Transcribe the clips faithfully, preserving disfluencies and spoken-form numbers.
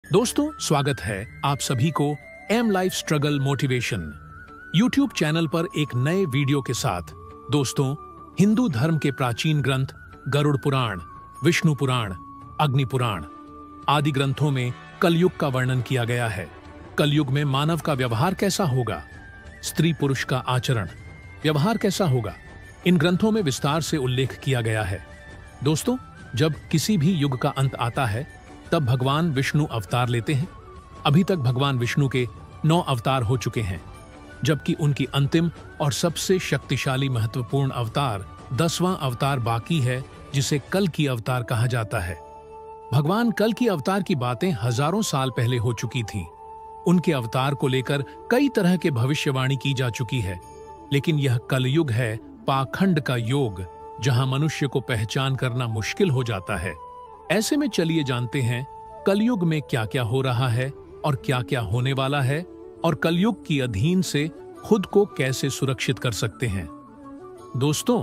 दोस्तों, स्वागत है आप सभी को M life struggle motivation YouTube channel पर एक नए वीडियो के साथ। दोस्तों, हिंदू धर्म के प्राचीन ग्रंथ गरुड़ पुराण, विष्णु पुराण, अग्नि पुराण आदि ग्रंथों में कलयुग का वर्णन किया गया है। कलयुग में मानव का व्यवहार कैसा होगा, स्त्री पुरुष का आचरण व्यवहार कैसा होगा, इन ग्रंथों में विस्तार से उल्लेख किया गया है। दोस्तों, जब किसी भी युग का अंत आता है तब भगवान विष्णु अवतार लेते हैं। अभी तक भगवान विष्णु के नौ अवतार हो चुके हैं, जबकि उनकी अंतिम और सबसे शक्तिशाली महत्वपूर्ण अवतार दसवां अवतार बाकी है, जिसे कल की अवतार कहा जाता है। भगवान कल की अवतार की बातें हजारों साल पहले हो चुकी थीं। उनके अवतार को लेकर कई तरह के भविष्यवाणी की जा चुकी है, लेकिन यह कलयुग है पाखंड का योग, जहां मनुष्य को पहचान करना मुश्किल हो जाता है। ऐसे में चलिए जानते हैं कलयुग में क्या क्या हो रहा है और क्या क्या होने वाला है, और कलयुग की अधीन से खुद को कैसे सुरक्षित कर सकते हैं। दोस्तों,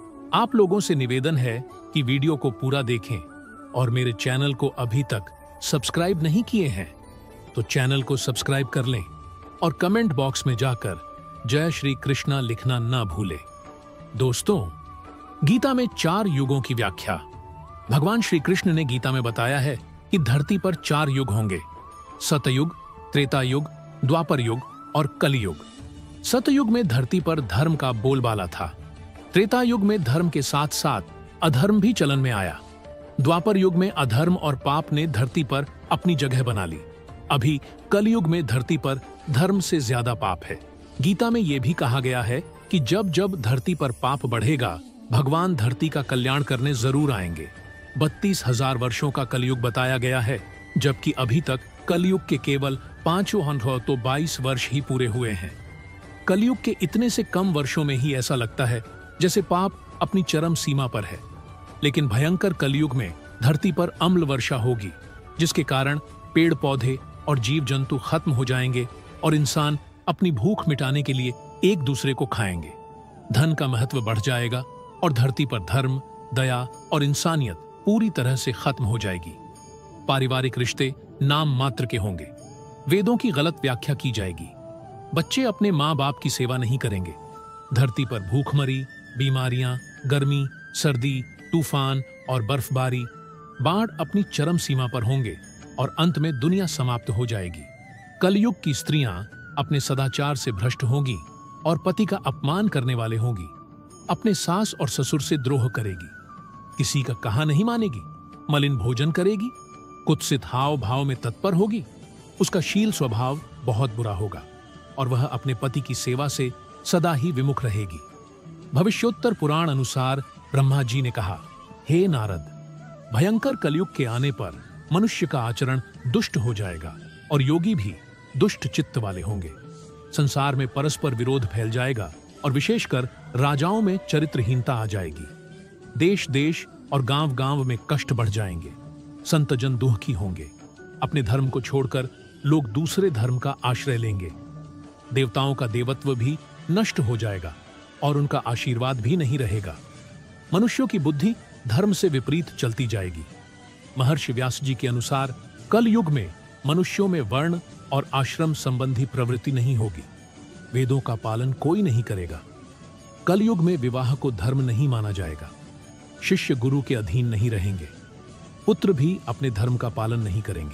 आप लोगों से निवेदन है कि वीडियो को पूरा देखें, और मेरे चैनल को अभी तक सब्सक्राइब नहीं किए हैं तो चैनल को सब्सक्राइब कर लें, और कमेंट बॉक्स में जाकर जय श्री कृष्णा लिखना ना भूलें। दोस्तों, गीता में चार युगों की व्याख्या। भगवान श्री कृष्ण ने गीता में बताया है कि धरती पर चार युग होंगे: सतयुग, त्रेता युग, द्वापर युग और कलयुग। सतयुग में धरती पर धर्म का बोलबाला था। त्रेता युग में धर्म के साथ साथ अधर्म भी चलन में आया। द्वापर युग में अधर्म और पाप ने धरती पर अपनी जगह बना ली। अभी कलयुग में धरती पर धर्म से ज्यादा पाप है। गीता में यह भी कहा गया है कि जब जब धरती पर पाप बढ़ेगा, भगवान धरती का कल्याण करने जरूर आएंगे। बत्तीस हजार वर्षों का कलयुग बताया गया है, जबकि अभी तक कलयुग के केवल पांचों तो बाईस वर्ष ही पूरे हुए हैं। कलयुग के इतने से कम वर्षों में ही ऐसा लगता है जैसे पाप अपनी चरम सीमा पर है। लेकिन भयंकर कलयुग में धरती पर अम्ल वर्षा होगी, जिसके कारण पेड़ पौधे और जीव जंतु खत्म हो जाएंगे और इंसान अपनी भूख मिटाने के लिए एक दूसरे को खाएंगे। धन का महत्व बढ़ जाएगा और धरती पर धर्म, दया और इंसानियत पूरी तरह से खत्म हो जाएगी। पारिवारिक रिश्ते नाम मात्र के होंगे। वेदों की गलत व्याख्या की जाएगी। बच्चे अपने माँ बाप की सेवा नहीं करेंगे। धरती पर भूखमरी, बीमारियां, गर्मी, सर्दी, तूफान और बर्फबारी, बाढ़ अपनी चरम सीमा पर होंगे और अंत में दुनिया समाप्त हो जाएगी। कलयुग की स्त्रियां अपने सदाचार से भ्रष्ट होंगी और पति का अपमान करने वाले होंगी। अपने सास और ससुर से द्रोह करेगी, किसी का कहा नहीं मानेगी, मलिन भोजन करेगी, कुत्सित हाव भाव में तत्पर होगी। उसका शील स्वभाव बहुत बुरा होगा और वह अपने पति की सेवा से सदा ही विमुख रहेगी। भविष्योत्तर पुराण अनुसार ब्रह्मा जी ने कहा, हे नारद, भयंकर कलयुग के आने पर मनुष्य का आचरण दुष्ट हो जाएगा और योगी भी दुष्ट चित्त वाले होंगे। संसार में परस्पर विरोध फैल जाएगा और विशेषकर राजाओं में चरित्रहीनता आ जाएगी। देश देश और गांव गांव में कष्ट बढ़ जाएंगे। संत जन दुखी होंगे। अपने धर्म को छोड़कर लोग दूसरे धर्म का आश्रय लेंगे। देवताओं का देवत्व भी नष्ट हो जाएगा और उनका आशीर्वाद भी नहीं रहेगा। मनुष्यों की बुद्धि धर्म से विपरीत चलती जाएगी। महर्षि व्यास जी के अनुसार कल युग में मनुष्यों में वर्ण और आश्रम संबंधी प्रवृत्ति नहीं होगी। वेदों का पालन कोई नहीं करेगा। कलयुग में विवाह को धर्म नहीं माना जाएगा। शिष्य गुरु के अधीन नहीं रहेंगे। पुत्र भी अपने धर्म का पालन नहीं करेंगे।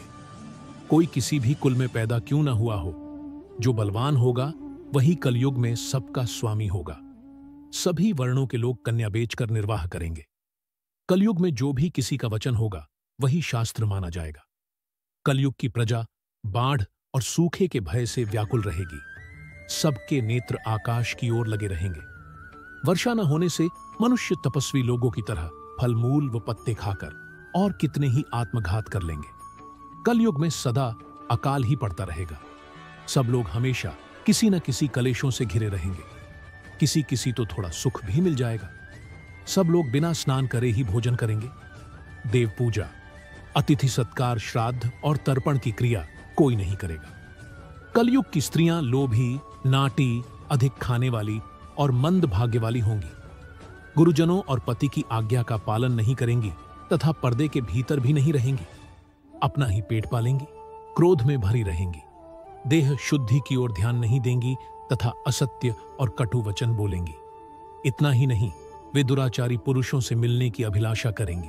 कोई किसी भी कुल में पैदा क्यों न हुआ हो, जो बलवान होगा वही कलयुग में सबका स्वामी होगा। सभी वर्णों के लोग कन्या बेचकर निर्वाह करेंगे। कलयुग में जो भी किसी का वचन होगा वही शास्त्र माना जाएगा। कलयुग की प्रजा बाढ़ और सूखे के भय से व्याकुल रहेगी। सबके नेत्र आकाश की ओर लगे रहेंगे। वर्षा न होने से मनुष्य तपस्वी लोगों की तरह फल मूल व पत्ते खाकर और कितने ही आत्मघात कर लेंगे। कलयुग में सदा अकाल ही पड़ता रहेगा। सब लोग हमेशा किसी न किसी कलेशों से घिरे रहेंगे। किसी किसी तो थोड़ा सुख भी मिल जाएगा। सब लोग बिना स्नान करे ही भोजन करेंगे। देव पूजा, अतिथि सत्कार, श्राद्ध और तर्पण की क्रिया कोई नहीं करेगा। कलयुग की स्त्रियां लोभी, नाटी, अधिक खाने वाली और मंद भाग्य वाली होंगी। गुरुजनों और पति की आज्ञा का पालन नहीं करेंगी तथा पर्दे के भीतर भी नहीं रहेंगी। अपना ही पेट पालेंगी। क्रोध में भरी रहेंगी, देह शुद्धि की ओर ध्यान नहीं देंगी तथा असत्य और कटु वचन बोलेंगी। इतना ही नहीं, वे दुराचारी पुरुषों से मिलने की अभिलाषा करेंगी।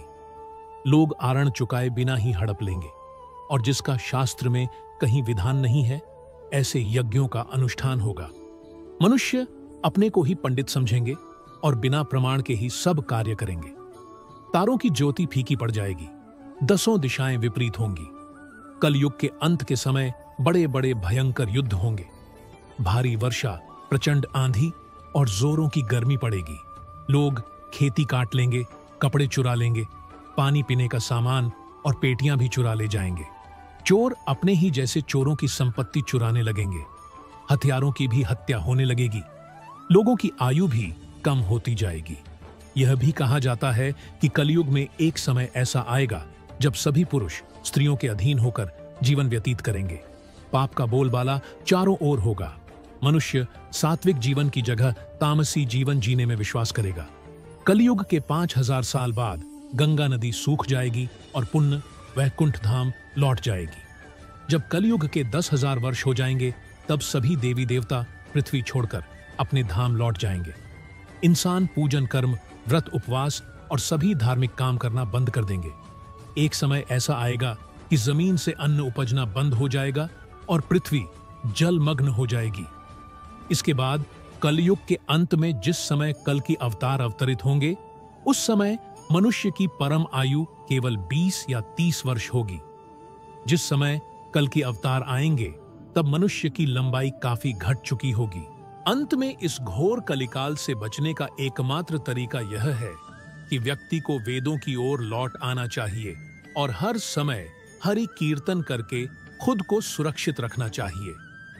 लोग आरण चुकाए बिना ही हड़प लेंगे, और जिसका शास्त्र में कहीं विधान नहीं है, ऐसे यज्ञों का अनुष्ठान होगा। मनुष्य अपने को ही पंडित समझेंगे और बिना प्रमाण के ही सब कार्य करेंगे। तारों की ज्योति फीकी पड़ जाएगी, दसों दिशाएं विपरीत होंगी। कलयुग के अंत के समय बड़े बड़े भयंकर युद्ध होंगे। भारी वर्षा, प्रचंड आंधी और जोरों की गर्मी पड़ेगी। लोग खेती काट लेंगे, कपड़े चुरा लेंगे, पानी पीने का सामान और पेटियां भी चुरा ले जाएंगे। चोर अपने ही जैसे चोरों की संपत्ति चुराने लगेंगे। हथियारों की भी हत्या होने लगेगी। लोगों की आयु भी कम होती जाएगी। यह भी कहा जाता है कि कलयुग में एक समय ऐसा आएगा जब सभी पुरुष स्त्रियों के अधीन होकर जीवन व्यतीत करेंगे। पाप का बोलबाला चारों ओर होगा। मनुष्य सात्विक जीवन की जगह तामसी जीवन जीने में विश्वास करेगा। कलयुग के पांच हजार साल बाद गंगा नदी सूख जाएगी और पुण्य वैकुंठ धाम लौट जाएगी। जब कलयुग के दस हजार वर्ष हो जाएंगे, तब सभी देवी देवता पृथ्वी छोड़कर अपने धाम लौट जाएंगे। इंसान पूजन कर्म, व्रत, उपवास और सभी धार्मिक काम करना बंद कर देंगे। एक समय ऐसा आएगा कि जमीन से अन्न उपजना बंद हो जाएगा और पृथ्वी जलमग्न हो जाएगी। इसके बाद कलयुग के अंत में जिस समय कल की अवतार अवतरित होंगे, उस समय मनुष्य की परम आयु केवल बीस या तीस वर्ष होगी। जिस समय कल की अवतार आएंगे, तब मनुष्य की लंबाई काफी घट चुकी होगी। अंत में इस घोर कलिकाल से बचने का एकमात्र तरीका यह है कि व्यक्ति को वेदों की ओर लौट आना चाहिए और हर समय हरि कीर्तन करके खुद को सुरक्षित रखना चाहिए।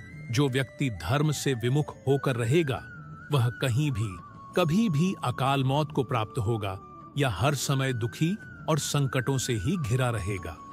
जो व्यक्ति धर्म से विमुख होकर रहेगा, वह कहीं भी कभी भी अकाल मौत को प्राप्त होगा या हर समय दुखी और संकटों से ही घिरा रहेगा।